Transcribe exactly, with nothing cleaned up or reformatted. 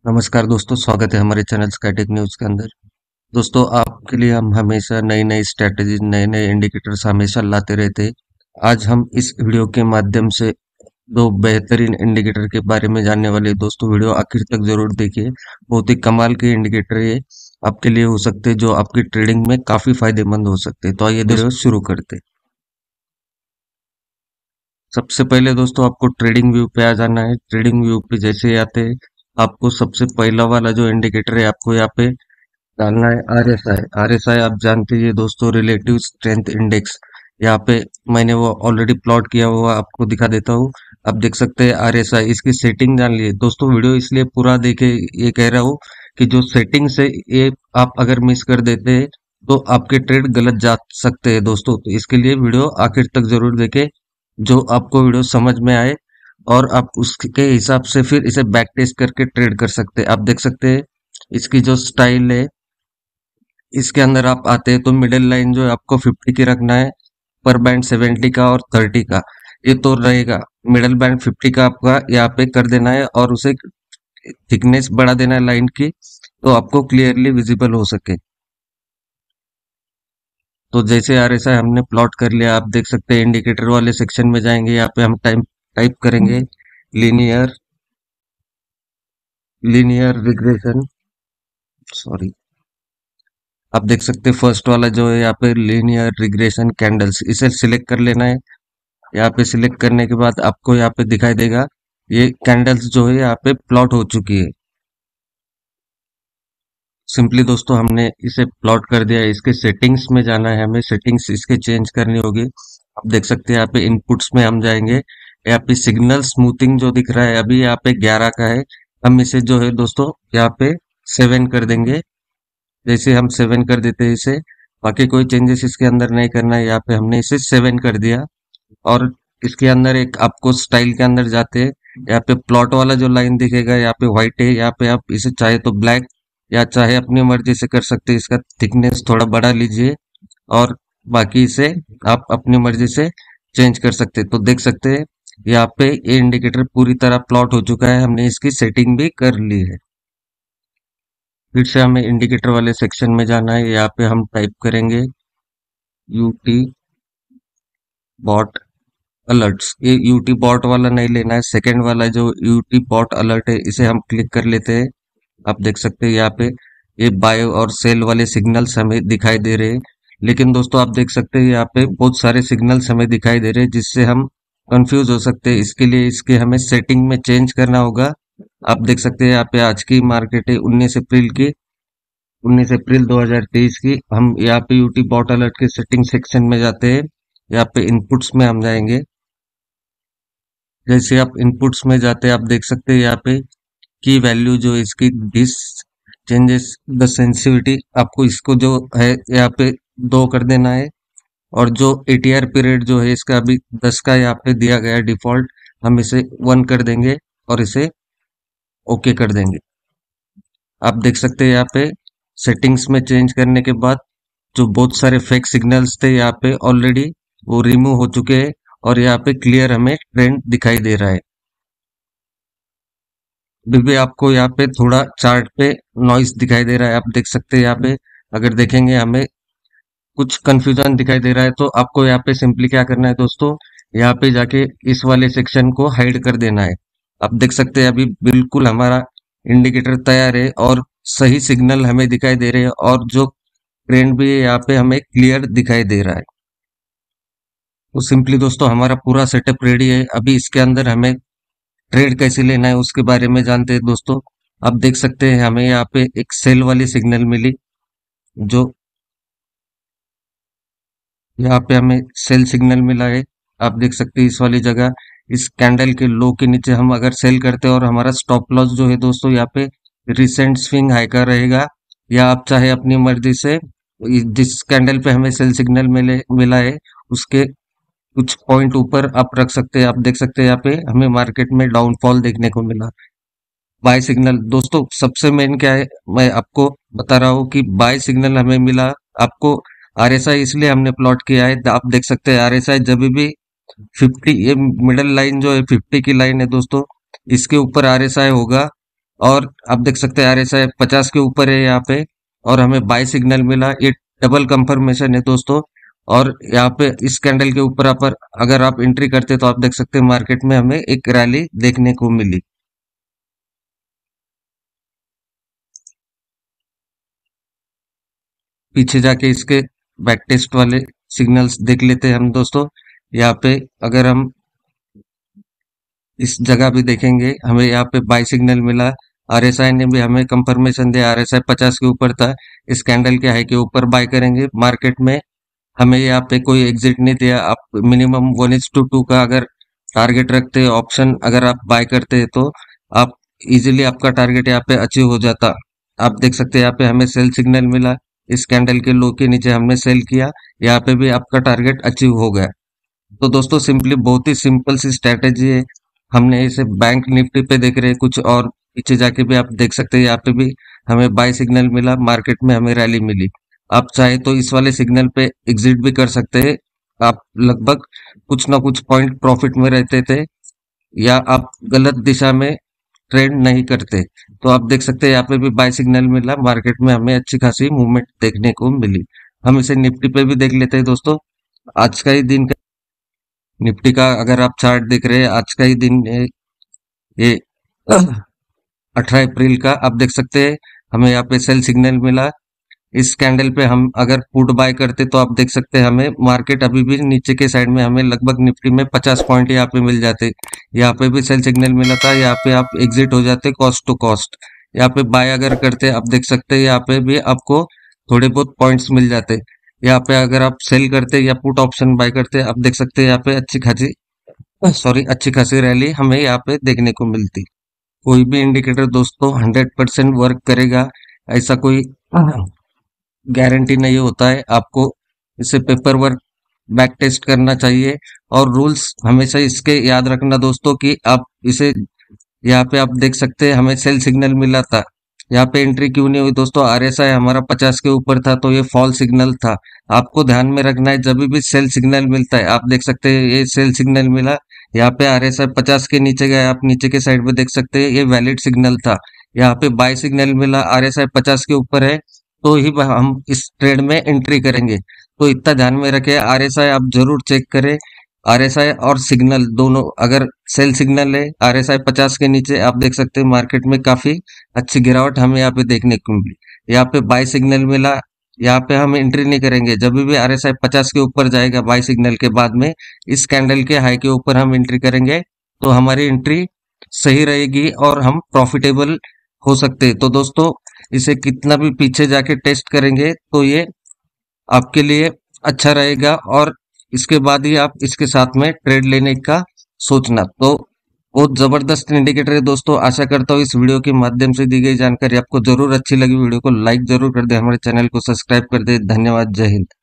नमस्कार दोस्तों, स्वागत है हमारे चैनल स्काईटेक न्यूज के अंदर। दोस्तों, आपके लिए हम हमेशा नई नई स्ट्रेटेजी, नए नए इंडिकेटर्स हमेशा लाते रहते हैं। आज हम इस वीडियो के माध्यम से दो बेहतरीन इंडिकेटर के बारे में जानने वाले हैं। दोस्तों, वीडियो आखिर तक जरूर देखिए। बहुत ही कमाल के इंडिकेटर ये आपके लिए हो सकते हैं, जो आपकी ट्रेडिंग में काफी फायदेमंद हो सकते हैं। तो आइए वीडियो शुरू करते हैं। सबसे पहले दोस्तों, आपको ट्रेडिंग व्यू पे आ जाना है। ट्रेडिंग व्यू पे जैसे ही आते हैं, आपको सबसे पहला वाला जो इंडिकेटर है आपको यहाँ पे डालना है R S I. R S I आप जानते हैं दोस्तों, रिलेटिव स्ट्रेंथ इंडेक्स। यहाँ पे मैंने वो ऑलरेडी प्लॉट किया हुआ आपको दिखा देता हूँ। आप देख सकते हैं आर एस आई, इसकी सेटिंग जान लिए दोस्तों। वीडियो इसलिए पूरा देखे, ये कह रहा हूँ कि जो सेटिंग से ये आप अगर मिस कर देते हैं तो आपके ट्रेड गलत जा सकते हैं दोस्तों। तो इसके लिए वीडियो आखिर तक जरूर देखें, जो आपको वीडियो समझ में आए और आप उसके हिसाब से फिर इसे बैक टेस्ट करके ट्रेड कर सकते हैं। आप देख सकते हैं इसकी जो स्टाइल है, इसके अंदर आप आते हैं तो मिडिल लाइन जो है आपको फिफ्टी की रखना है, पर बैंड सेवेंटी का और थर्टी का ये तो रहेगा। मिडिल बैंड फिफ्टी का आपका यहाँ पे कर देना है और उसे थिकनेस बढ़ा देना है लाइन की, तो आपको क्लियरली विजिबल हो सके। तो जैसे आरएसआई हमने प्लॉट कर लिया, आप देख सकते हैं इंडिकेटर वाले सेक्शन में जाएंगे। यहाँ पे हम टाइप टाइप करेंगे लीनियर लीनियर रिग्रेशन, सॉरी। आप देख सकते हैं फर्स्ट वाला जो है यहाँ पे लीनियर रिग्रेशन कैंडल्स, इसे सिलेक्ट कर लेना है। यहाँ पे सिलेक्ट करने के बाद आपको यहाँ पे दिखाई देगा ये कैंडल्स जो है यहाँ पे प्लॉट हो चुकी है। सिंपली दोस्तों हमने इसे प्लॉट कर दिया है। इसके सेटिंग्स में जाना है, हमें सेटिंग्स इसके चेंज करनी होगी। आप देख सकते हैं यहाँ पे इनपुट्स में हम जाएंगे। यहाँ पे सिग्नल स्मूथिंग जो दिख रहा है अभी यहाँ पे ग्यारह का है, हम इसे जो है दोस्तों यहाँ पे सेवन कर देंगे। जैसे हम सेवन कर देते हैं इसे, बाकी कोई चेंजेस इसके अंदर नहीं करना है। यहाँ पे हमने इसे सेवन कर दिया और इसके अंदर एक आपको स्टाइल के अंदर जाते हैं। यहाँ पे प्लॉट वाला जो लाइन दिखेगा यहाँ पे व्हाइट है, यहाँ पे आप इसे चाहे तो ब्लैक या चाहे अपनी मर्जी से कर सकते हैं। इसका थिकनेस थोड़ा बढ़ा लीजिए और बाकी इसे आप अपनी मर्जी से चेंज कर सकते हैं। तो देख सकते हैं यहाँ पे ये इंडिकेटर पूरी तरह प्लॉट हो चुका है, हमने इसकी सेटिंग भी कर ली है। फिर से हमें इंडिकेटर वाले सेक्शन में जाना है। यहाँ पे हम टाइप करेंगे यूटी बॉट अलर्ट्स। ये यूटी बॉट वाला नहीं लेना है, सेकेंड वाला जो यूटी बॉट अलर्ट है इसे हम क्लिक कर लेते हैं। आप देख सकते हैं यहाँ पे ये बाय और सेल वाले सिग्नल्स हमें दिखाई दे रहे हैं। लेकिन दोस्तों आप देख सकते हैं यहाँ पे बहुत सारे सिग्नल्स हमें दिखाई दे रहे हैं, जिससे हम कंफ्यूज हो सकते हैं। इसके लिए इसके हमें सेटिंग में चेंज करना होगा। आप देख सकते हैं यहाँ पे आज की मार्केट है उन्नीस अप्रैल की, उन्नीस अप्रैल दो हज़ार तेईस की। हम यहाँ पे यूटी बॉट अलर्ट के सेटिंग सेक्शन में जाते हैं। यहाँ पे इनपुट्स में हम जाएंगे। जैसे आप इनपुट्स में जाते हैं आप देख सकते हैं यहाँ पे की वैल्यू जो है इसकी दिस चेंजेस द सेंसिटिविटी, आपको इसको जो है यहाँ पे दो कर देना है। और जो एटीआर पीरियड जो है इसका अभी दस का यहाँ पे दिया गया है डिफॉल्ट, हम इसे वन कर देंगे और इसे ओके कर देंगे। आप देख सकते हैं यहाँ पे सेटिंग्स में चेंज करने के बाद जो बहुत सारे फेक सिग्नल्स थे यहाँ पे ऑलरेडी वो रिमूव हो चुके हैं और यहाँ पे क्लियर हमें ट्रेंड दिखाई दे रहा है। अभी भी आपको यहाँ पे थोड़ा चार्ट पे नॉइस दिखाई दे रहा है। आप देख सकते हैं यहाँ पे अगर देखेंगे हमें कुछ कंफ्यूजन दिखाई दे रहा है, तो आपको यहाँ पे सिंपली क्या करना है दोस्तों, यहाँ पे जाके इस वाले सेक्शन को हाइड कर देना है। आप देख सकते हैं अभी बिल्कुल हमारा इंडिकेटर तैयार है और सही सिग्नल हमें दिखाई दे रहे हैं और जो ट्रेंड भी है यहाँ पे हमें क्लियर दिखाई दे रहा है। तो सिंपली दोस्तों हमारा पूरा सेटअप रेडी है। अभी इसके अंदर हमें ट्रेड कैसे लेना है उसके बारे में जानते हैं दोस्तों। आप देख सकते हैं हमें यहाँ पे एक सेल वाली सिग्नल मिली, जो यहाँ पे हमें सेल सिग्नल मिला है। आप देख सकते हैं इस वाली जगह, इस कैंडल के लो के नीचे हम अगर सेल करते हैं और हमारा स्टॉप लॉस जो है दोस्तों यहाँ पे रिसेंट स्विंग हाई का रहेगा, या आप चाहे अपनी मर्जी से जिस कैंडल पे हमें सेल सिग्नल मिले मिला है उसके कुछ पॉइंट ऊपर आप रख सकते हैं। आप देख सकते हैं यहाँ पे हमें मार्केट में डाउनफॉल देखने को मिला। बाय सिग्नल दोस्तों सबसे मेन क्या है, मैं आपको बता रहा हूँ कि बाय सिग्नल हमें मिला। आपको आरएसआई इसलिए हमने प्लॉट किया है, आप देख सकते हैं आरएसआई जब भी फिफ्टी, ये मिडल लाइन जो है फिफ्टी की लाइन है दोस्तों, इसके ऊपर आरएसआई होगा और आप देख सकते हैं आर एस आई पचास के ऊपर है यहाँ पे, और हमें बाय सिग्नल मिला। ये डबल कंफर्मेशन है दोस्तों। और यहाँ पे इस कैंडल के ऊपर आप अगर आप एंट्री करते तो आप देख सकते हैं मार्केट में हमें एक रैली देखने को मिली। पीछे जाके इसके बैक टेस्ट वाले सिग्नल्स देख लेते हैं हम दोस्तों। यहाँ पे अगर हम इस जगह भी देखेंगे, हमें यहाँ पे बाय सिग्नल मिला। आरएसआई ने भी हमें कंफर्मेशन दिया, आरएसआई पचास के ऊपर था। इस कैंडल के हाई के ऊपर बाय करेंगे मार्केट में। हमें यहाँ पे कोई एग्जिट नहीं दिया। आप minimum one is to two का अगर टारगेट रखते ऑप्शन, अगर आप बाय करते हैं तो आप इजीली आपका टारगेट यहाँ पे अचीव हो जाता। आप देख सकते हैं यहाँ पे हमें सेल सिग्नल मिला। इस कैंडल के लो के नीचे हमने सेल किया, यहाँ पे भी आपका टारगेट अचीव हो गया। तो दोस्तों सिंपली बहुत ही सिंपल सी स्ट्रेटेजी है। हमने इसे बैंक निफ्टी पे देख रहे हैं कुछ, और पीछे जाके भी आप देख सकते हैं यहाँ पे भी हमें बाय सिग्नल मिला, मार्केट में हमें रैली मिली। आप चाहे तो इस वाले सिग्नल पे एग्जिट भी कर सकते हैं। आप लगभग कुछ ना कुछ पॉइंट प्रॉफिट में रहते थे, या आप गलत दिशा में ट्रेड नहीं करते। तो आप देख सकते हैं यहाँ पे भी बाय सिग्नल मिला, मार्केट में हमें अच्छी खासी मूवमेंट देखने को मिली। हम इसे निफ्टी पे भी देख लेते हैं दोस्तों। आज का ही दिन का निफ्टी का अगर आप चार्ट देख रहे हैं, आज का ही दिन है ये अठारह अप्रैल का। आप देख सकते हैं हमें यहाँ पे सेल सिग्नल मिला। इस कैंडल पे हम अगर पुट बाय करते तो आप देख सकते हैं हमें मार्केट अभी भी नीचे के साइड में, हमें लगभग निफ्टी में पचास पॉइंट यहाँ पे मिल जाते। यहाँ पे भी सेल सिग्नल मिला था, यहाँ पे आप एग्जिट हो जाते कॉस्ट टू कॉस्ट। यहाँ पे बाय अगर करते आप देख सकते हैं यहाँ पे भी आपको थोड़े बहुत पॉइंट्स मिल जाते। यहाँ पे अगर आप सेल करते या पुट ऑप्शन बाय करते आप देख सकते हैं यहाँ पे अच्छी खासी सॉरी अच्छी खासी रैली हमें यहाँ पे देखने को मिलती। कोई भी इंडिकेटर दोस्तों हंड्रेड परसेंट वर्क करेगा ऐसा कोई गारंटी नहीं होता है। आपको इसे पेपर वर्क बैक टेस्ट करना चाहिए, और रूल्स हमेशा इसके याद रखना दोस्तों कि आप इसे, यहाँ पे आप देख सकते हैं हमें सेल सिग्नल मिला था। यहाँ पे एंट्री क्यों नहीं हुई दोस्तों, आरएसआई हमारा पचास के ऊपर था तो ये फॉल सिग्नल था। आपको ध्यान में रखना है जब भी सेल सिग्नल मिलता है। आप देख सकते हैं ये सेल सिग्नल मिला, यहाँ पे आरएसआई पचास के नीचे गया, आप नीचे के साइड पे देख सकते हैं ये वैलिड सिग्नल था। यहाँ पे बाय सिग्नल मिला, आरएसआई पचास के ऊपर है तो ही हम इस ट्रेड में एंट्री करेंगे। तो इतना ध्यान में रखें, आरएसआई आप जरूर चेक करें। आरएसआई और सिग्नल दोनों, अगर सेल सिग्नल है आरएसआई पचास के नीचे, आप देख सकते हैं मार्केट में काफी अच्छी गिरावट हमें यहाँ पे देखने को मिली। यहाँ पे बाय सिग्नल मिला, यहाँ पे हम एंट्री नहीं करेंगे। जब भी आरएसआई पचास के ऊपर जाएगा बाय सिग्नल के बाद में, इस कैंडल के हाई के ऊपर हम एंट्री करेंगे तो हमारी एंट्री सही रहेगी और हम प्रॉफिटेबल हो सकते हैं। तो दोस्तों इसे कितना भी पीछे जाके टेस्ट करेंगे तो ये आपके लिए अच्छा रहेगा, और इसके बाद ही आप इसके साथ में ट्रेड लेने का सोचना। तो बहुत जबरदस्त इंडिकेटर है दोस्तों। आशा करता हूँ इस वीडियो के माध्यम से दी गई जानकारी आपको जरूर अच्छी लगी। वीडियो को लाइक जरूर कर दे, हमारे चैनल को सब्सक्राइब कर दे। धन्यवाद, जय हिंद।